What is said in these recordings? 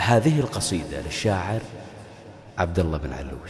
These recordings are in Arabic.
هذه القصيدة للشاعر عبد الله بن علوش.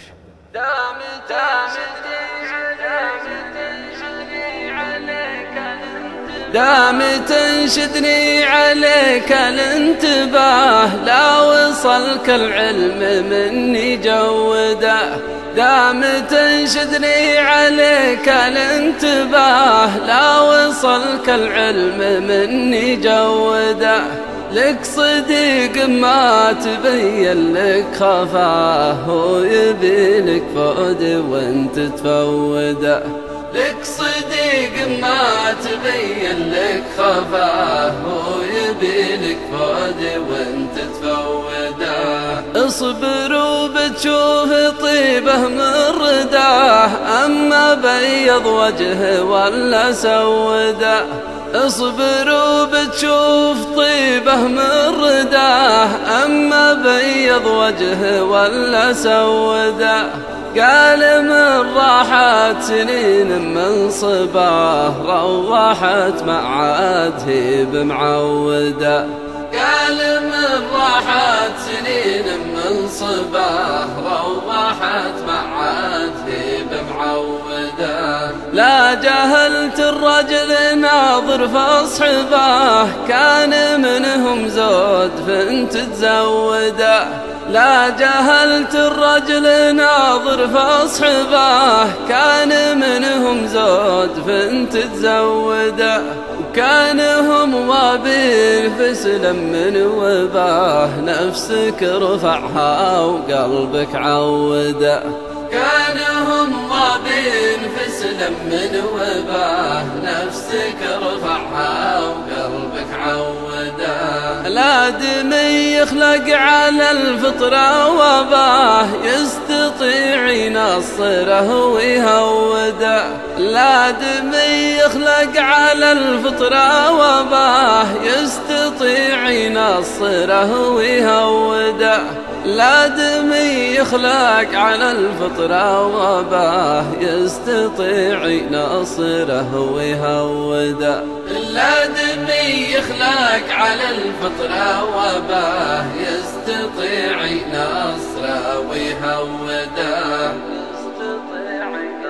دام تنشدني عليك الانتباه، لا وصلك العلم مني جوده. دام تنشدني عليك الانتباه، لا وصلك العلم مني جوده. لك صديق ما تبين لك خفاه، هو يبيلك فؤد وانت تفوده. لك صديق ما تبين لك خفاه، هو يبيلك فؤد وانت تفوده. اصبر وبتشوف طيبه من رداه، اما بيض وجهه ولا سوده. اصبر وبتشوف طيبه من رداه، اما بيض وجهه ولا سوده. قال من راحت سنين من صباه، روحت معاد هيب معوده. قال من راحت سنين من صباه، روحت معاد هيب معوده. لا جهلت الرجل ناظر فاصحباه، كان منهم زود فانت تزوده. لا جهلت الرجل ناظر فاصحباه، كان منهم زود فانت تزوده. وكانهم وابين فسلم من وباه، نفسك رفعها وقلبك عوده. كانهم وابين فسلم من وباه، نفسك رفعها وقلبك عوده. الآدمي يخلق على الفطرة وباه، يستطيع ينصره ويهوده. الآدمي يخلق على الفطرة وباه، يستطيع ينصره ويهوده. الآدمي يخلق على الفطرة وباه، يستطيع ينصره ويهوده. الآدمي يخلق على الفطرة وباه، يستطيع ينصره ويهوده.